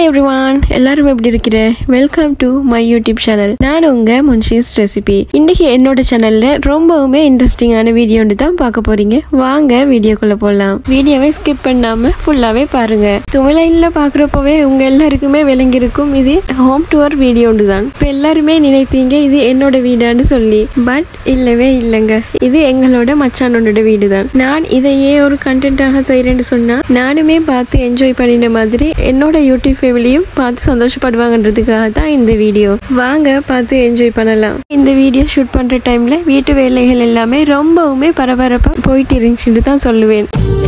Hi everyone, எல்லாரும் எப்படி இருக்கீங்க? Welcome to my YouTube channel. நான் உங்க முன்ஷிஸ் ரெசிபி. இன்னைக்கு என்னோட சேனல்ல ரொம்பவுமே இன்ட்ரெஸ்டிங்கான வீடியோ தான் பார்க்க போறீங்க. வாங்க வீடியோக்குள்ள போலாம். வீடியோவை ஸ்கிப் பண்ணாம ஃபுல்லாவே பாருங்க. தமிழ்ல பாக்குறப்பவே உங்க எல்லாருக்குமே விளங்கி இருக்கும் இது ஹோம் டூர் வீடியோ தான். இப்ப எல்லாருமே நினைப்பீங்க இது என்னோட வீடான்னு சொல்லி, பட் இல்லவே இல்லைங்க. இது எங்களோட மச்சானோட வீடு தான். நான் இதையே ஒரு கண்டென்ட்டாக செய்யறேன்னு சொன்னா நானுமே பார்த்து என்ஜாய் பண்ணின மாதிரி என்னோட யூடியூப் ஃபேமிலியும் பார்த்து சந்தோஷப்படுவாங்கன்றதுக்காக தான் இந்த வீடியோ. வாங்க பார்த்து என்ஜாய் பண்ணலாம். இந்த வீடியோ ஷூட் பண்ற டைம்ல வீட்டு வேலைகள் எல்லாமே ரொம்பவுமே பரபரப்பா போயிட்டு இருந்துச்சுன்னு தான் சொல்லுவேன்.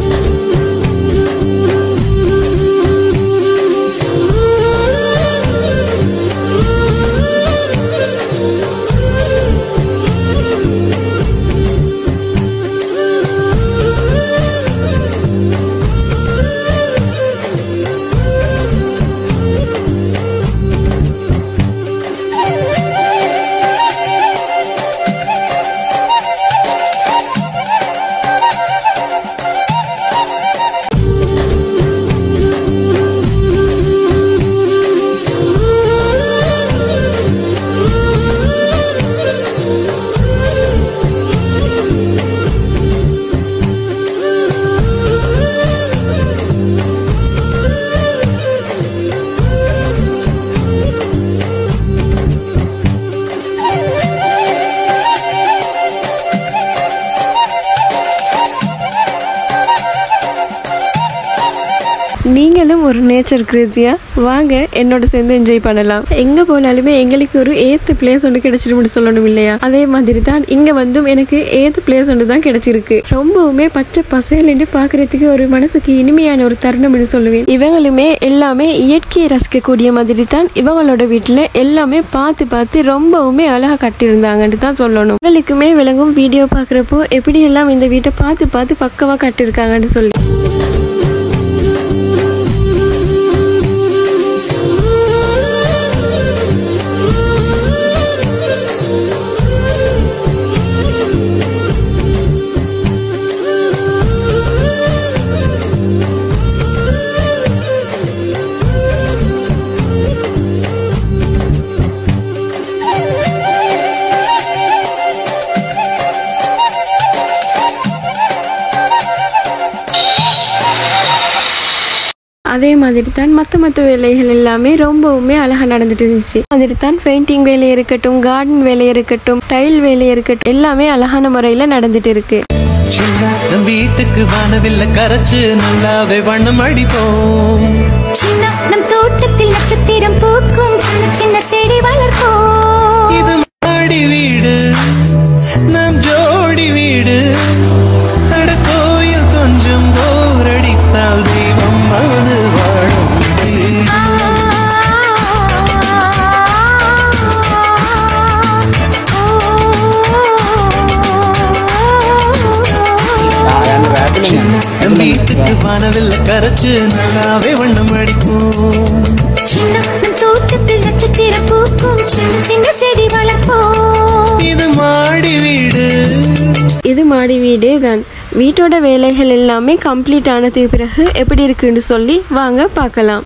நீங்களும் ஒரு நேச்சர் கிரேசியா வாங்க என்னோட சேர்ந்து என்ஜாய் பண்ணலாம். எங்க போனாலுமே எங்களுக்கு ஒரு ஏத்த பிளேஸ் ஒன்று கிடைச்சிடும் சொல்லணும் இல்லையா? அதே மாதிரி தான் இங்க வந்தும் எனக்கு ஏத்த பிளேஸ் ஒன்று தான் கிடைச்சிருக்கு. ரொம்பவுமே பச்சை பசேல் பாக்குறதுக்கு ஒரு மனசுக்கு இனிமையான ஒரு தருணம் சொல்லுவேன். இவங்களுமே எல்லாமே இயற்கையை ரசிக்கக்கூடிய மாதிரி தான் இவங்களோட வீட்டுல எல்லாமே பார்த்து பார்த்து ரொம்பவுமே அழகா கட்டியிருந்தாங்கன்னு தான் சொல்லணும். இவங்களுக்குமே விளங்கும் வீடியோ பாக்குறப்போ எப்படி எல்லாம் இந்த வீட்டை பார்த்து பார்த்து பக்கவா கட்டிருக்காங்கன்னு சொல்லி. அதே மாதிரி தான் மற்ற வேலைகள் எல்லாமே ரொம்பவுமே அழகா நடந்துட்டு இருந்துச்சு. மாதிரி தான் பெயிண்டிங் வேலை இருக்கட்டும், கார்டன் வேலை இருக்கட்டும், டைல் வேலை இருக்கட்டும், எல்லாமே அழகான முறையில நடந்துட்டு இருக்கு. வீட்டுக்கு வானவில்லை கரைச்சு நல்லாவே வண்ணம் அடிப்போம். நம் தோட்டத்தில் நட்சத்திரம் பூக்கும், சின்ன சின்ன செடி வளர்ப்போம். இது மாடி வீடு, நம் ஜோடி வீடு. அட கோயில் கொஞ்சம் போரடித்தால் தெய்வம் வந்து வாழும். வீட்டுக்கு வானவில்லை கரைச்சு நல்லாவே வண்ணம் அடிப்போம். தோட்டத்தில் நட்சத்திரம் பூக்கும், சின்ன சின்ன செடி வளர்ப்போம். இது மாடி வீடு. இது மாடி வீடே தான். வீட்டோட வேலைகள் எல்லாமே கம்ப்ளீட் ஆனதுக்கு பிறகு எப்படி இருக்குன்னு சொல்லி வாங்க பார்க்கலாம்.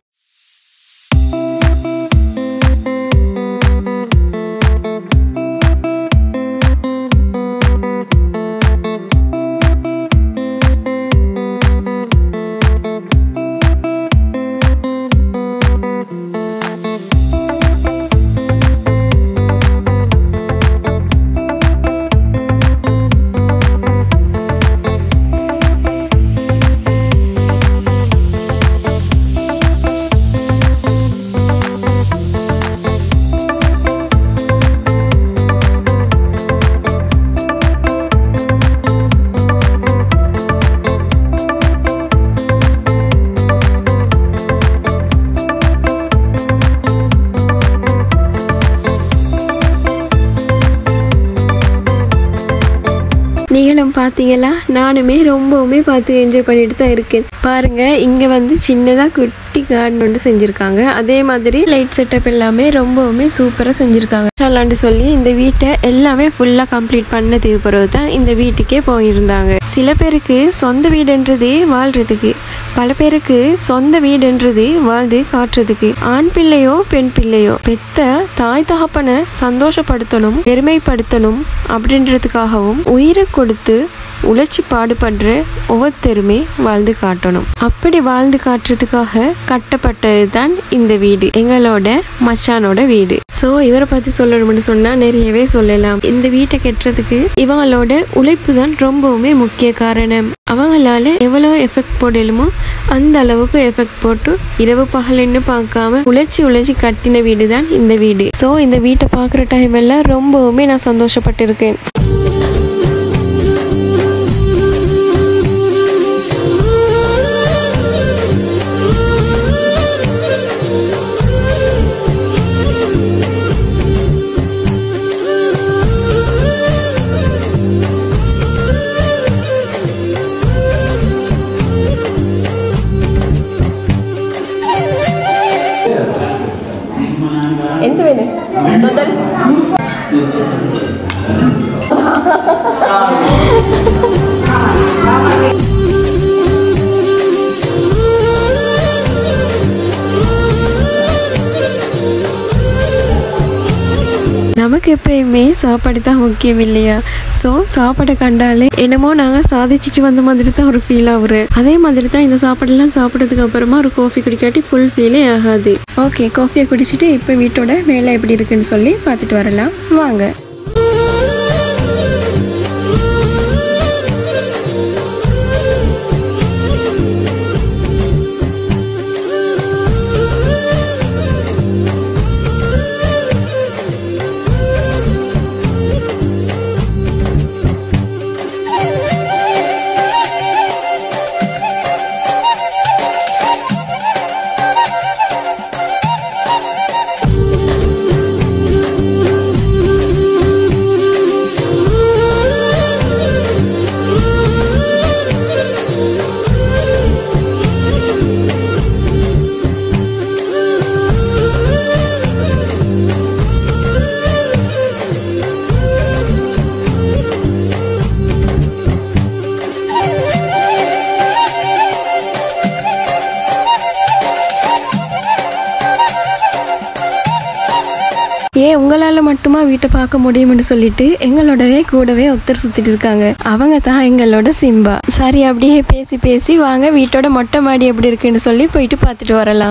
நீங்களும் பார்த்தீங்களா? நானுமே ரொம்பவுமே பார்த்து என்ஜாய் பண்ணிட்டு தான் இருக்கேன். பாருங்க, இங்க வந்து சின்னதா குட்டி கார்டன் ஒன்று செஞ்சிருக்காங்க. அதே மாதிரி லைட் செட்டப் எல்லாமே ரொம்பவுமே சூப்பரா செஞ்சிருக்காங்க. இன்ஷால்லான்னு சொல்லி இந்த வீட்டை எல்லாமே ஃபுல்லா கம்ப்ளீட் பண்ணதுக்கு பிறகு தான் இந்த வீட்டுக்கே போயிருந்தாங்க. சில பேருக்கு சொந்த வீடுன்றது வாழ்றதுக்கு, பல பேருக்கு சொந்த வீடுன்றது வாழ்ந்து காட்டுறதுக்கு. ஆண் பிள்ளையோ பெண் பிள்ளையோ பெத்த தாய் தகப்பனை சந்தோஷப்படுத்தணும், பெருமைப்படுத்தணும் அப்படின்றதுக்காகவும் உயிரை கொடுத்து உழைச்சி பாடுபடுற ஒவ்வொருத்தருமே வாழ்ந்து காட்டணும். அப்படி வாழ்ந்து காட்டுறதுக்காக கட்டப்பட்டது தான் இந்த வீடு, எங்களோட மச்சானோட வீடு. ஸோ இவரை பற்றி சொல்லணும்னு சொன்னால் நிறையவே சொல்லலாம். இந்த வீட்டை கட்டுறதுக்கு இவங்களோட உழைப்பு தான் ரொம்பவுமே முக்கிய காரணம். அவங்களால எவ்வளோ எஃபெக்ட் போடலுமோ அந்த அளவுக்கு எஃபெக்ட் போட்டு இரவு பகல்னு பார்க்காம உழைச்சி கட்டின வீடு தான் இந்த வீடு. ஸோ இந்த வீட்டை பார்க்குற டைம் எல்லாம் ரொம்பவுமே நான் சந்தோஷப்பட்டிருக்கேன். ఎంత వేరే టోటల్ நமக்கு எப்பயுமே சாப்பாடு தான் முக்கியம் இல்லையா? ஸோ சாப்பாடை கண்டாலே என்னமோ நாங்கள் சாதிச்சுட்டு வந்த மாதிரி தான் ஒரு ஃபீல் ஆகுறேன். அதே மாதிரி தான் இந்த சாப்பாடெல்லாம் சாப்பிட்றதுக்கு அப்புறமா ஒரு காஃபி குடிக்காட்டி ஃபுல் ஃபீலே ஆகாது. ஓகே, காஃபியை குடிச்சிட்டு இப்போ வீட்டோட மேலே எப்படி இருக்குன்னு சொல்லி பார்த்துட்டு வரலாம் வாங்க. உங்களால மட்டுமா வீட்டை பார்க்க முடியும்னு சொல்லிட்டு எங்களோடவே கூடவே ஒருத்தர் சுத்திட்டு இருக்காங்க. அவங்க தான் எங்களோட சிம்பா. சரி, அப்படியே பேசி பேசி வாங்க வீட்டோட மொட்டை மாடி எப்படி இருக்குன்னு சொல்லி போயிட்டு பார்த்துட்டு வரலாம்.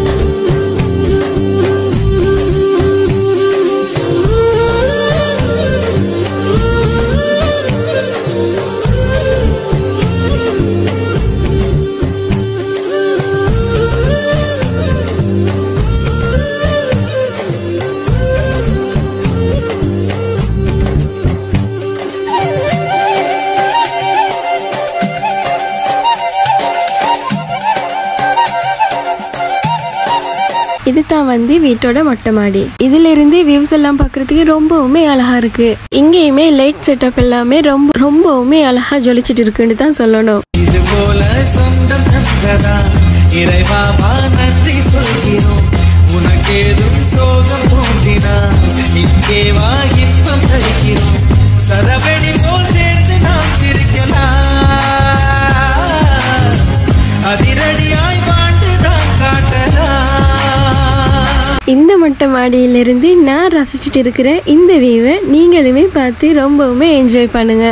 இதுதான் வந்து வீட்டோட மொட்டை மாடி. இதுல இருந்து வியூஸ் எல்லாம் பாக்குறதுக்கு ரொம்பவுமே அழகா இருக்கு. இங்கேயுமே லைட் செட்டப் எல்லாமே ரொம்பவுமே அழகா ஜொலிச்சிட்டு இருக்குன்னு தான் சொல்லணும். இது போல சொந்தம் தந்ததா இறைவாவா நன்றி சொல்கிறோம். உனக்கேதும் சோகம் தோன்றினா இங்கே வா இன்பம் தருகிறோம். சரவெடி போல் சேர்ந்து நாம் சிரிக்கலாம். அதிரடியாய் வாழ்ந்துதான் காட்டலாம். இந்த மொட்டை மாடியிலிருந்து நான் ரசிச்சுட்டு இருக்கிற இந்த வியூவை நீங்களுமே பார்த்து ரொம்பவுமே என்ஜாய் பண்ணுங்க.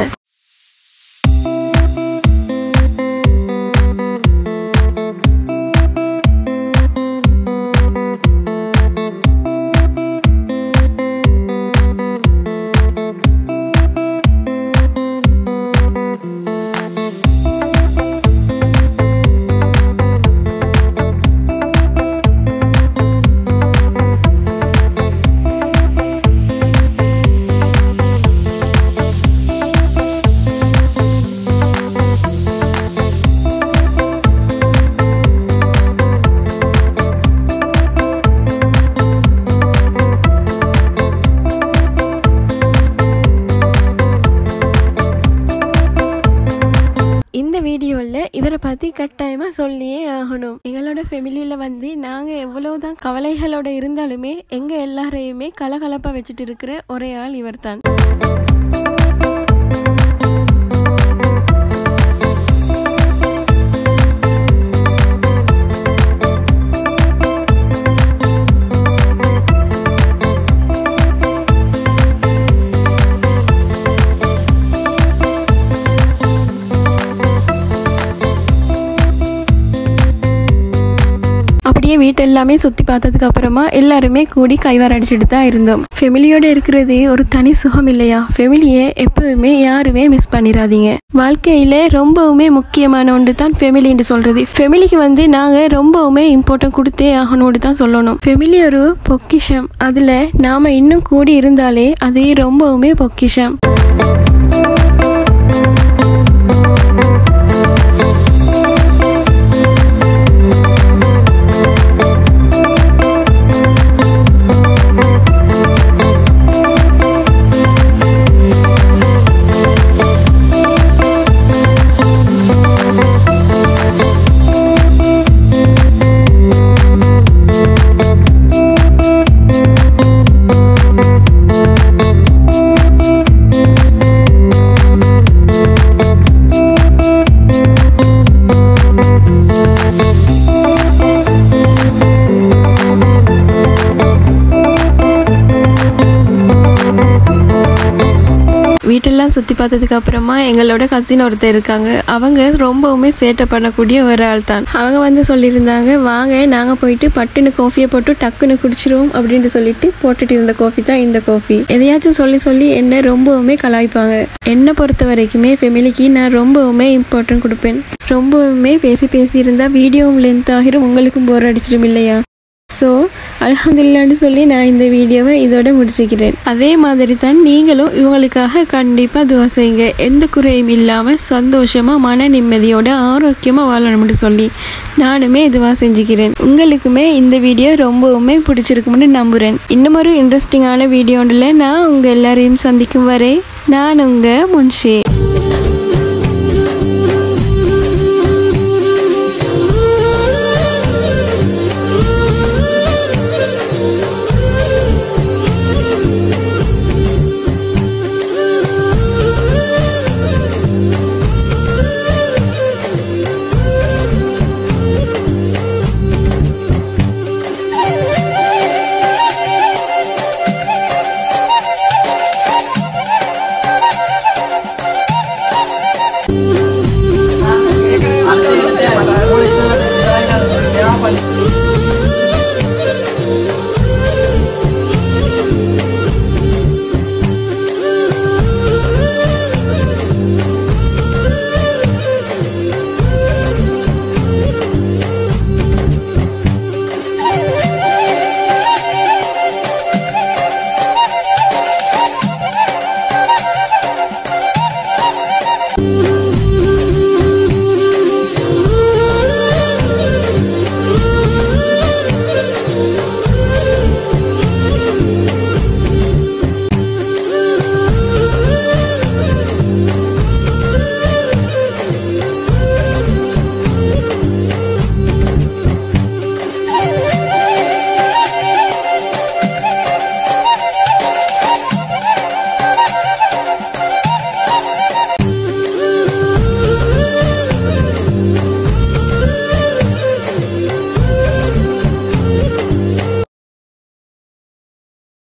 இவரை பத்தி கட்டாயமா சொல்லியே ஆகணும். எங்களோட ஃபேமிலியில வந்து நாங்க எவ்வளவுதான் கவலைகளோட இருந்தாலுமே எங்க எல்லாரையுமே கலகலப்பா வச்சுட்டு இருக்கிற ஒரே ஆள் இவர் தான். அப்படியே வீட்டு எல்லாமே சுத்தி பார்த்ததுக்கு அப்புறமா எல்லாருமே கூடி கைவார் அடிச்சுட்டு தான் இருந்தோம். ஃபேமிலியோட இருக்கிறது ஒரு தனி சுகம் இல்லையா? ஃபேமிலியை எப்பவுமே யாருமே மிஸ் பண்ணிடாதீங்க. வாழ்க்கையில ரொம்பவுமே முக்கியமான ஒன்று தான் ஃபேமிலின்னு சொல்றது. ஃபேமிலிக்கு வந்து நாங்க ரொம்பவுமே இம்பார்ட்டன்ட் கொடுத்தே ஆகணும்னு தான் சொல்லணும். ஃபேமிலி ஒரு பொக்கிஷம். அதுல நாம இன்னும் கூடி இருந்தாலே அது ரொம்பவுமே பொக்கிஷம். வீட்டெல்லாம் சுற்றி பார்த்ததுக்கு அப்புறமா எங்களோட கசின் ஒருத்தர் இருக்காங்க. அவங்க ரொம்பவுமே சேட்டை பண்ணக்கூடிய ஒரு ஆள் தான். அவங்க வந்து சொல்லியிருந்தாங்க, வாங்க நாங்கள் போயிட்டு பட்டுன்னு காஃபியை போட்டு டக்குன்னு குடிச்சிருவோம் அப்படின்ட்டு சொல்லிட்டு போட்டுட்டு இருந்த காஃபி தான் இந்த காஃபி. எதையாச்சும் சொல்லி சொல்லி என்ன ரொம்பவுமே கலாய்ப்பாங்க. என்னை பொறுத்த வரைக்குமே ஃபேமிலிக்கு நான் ரொம்பவுமே இம்பார்ட்டன்ட் கொடுப்பேன். ரொம்பவுமே பேசி இருந்தால் வீடியோவும் லென்த் ஆகிரும், உங்களுக்கும் போர் அடிச்சிடும் இல்லையா? ஸோ அல்ஹம்துலில்லாஹ்னு சொல்லி நான் இந்த வீடியோவை இதோட முடிச்சுக்கிறேன். அதே மாதிரி தான் நீங்களும் இவங்களுக்காக கண்டிப்பாக துவா செய்யுங்க. எந்த குறையும் இல்லாமல் சந்தோஷமாக மன நிம்மதியோட ஆரோக்கியமாக வாழணும்னு சொல்லி நானுமே துவா செஞ்சுக்கிறேன். உங்களுக்குமே இந்த வீடியோ ரொம்பவுமே பிடிச்சிருக்கும்னு நம்புகிறேன். இன்னும் ஒரு இன்ட்ரெஸ்டிங்கான வீடியோவில் நான் உங்கள் எல்லாரையும் சந்திக்கும் வரை நான் உங்கள் முன்ஷி.